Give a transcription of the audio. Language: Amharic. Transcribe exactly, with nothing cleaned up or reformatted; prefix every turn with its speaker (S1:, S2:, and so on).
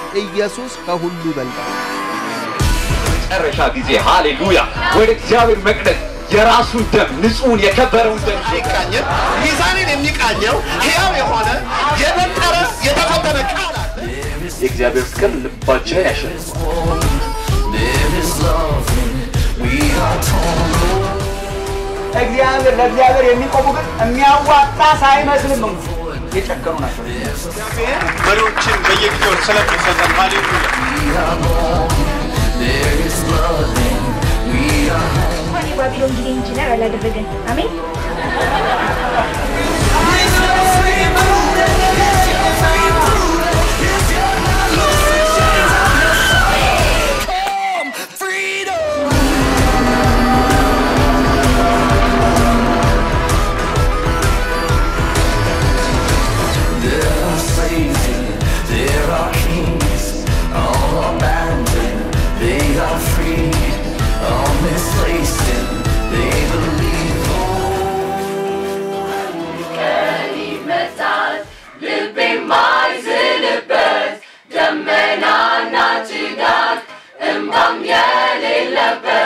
S1: ኢየሱስ ከሁሉ ይበልጣል
S2: ጨረሻ ጊዜ ሃሌሉያ ወደ እግዚአብሔር መቅደስ የራሱ ደም ንጹህ የከበረው ደም
S3: ይቃኘው ሚዛንን የሚቃኘው ሕያው የሆነ የበጠረ የተፈተነ ቃል
S2: የእግዚአብሔር ፍቅር ልባችንን ያሸንፋል
S4: እግዚአብሔር ለእግዚአብሔር የሚቆሙ ግን የሚያዋጣ ሳይመስልም ነው የጨከኑ ናቸው
S3: መሪዎችን በየጊዜው ስለተሰጠን ሃሌሉያ
S5: ባቢሎን ጊዜ ኢንጂነር አላደረገን አሜን
S6: Damena na chigat, embam yele lebe.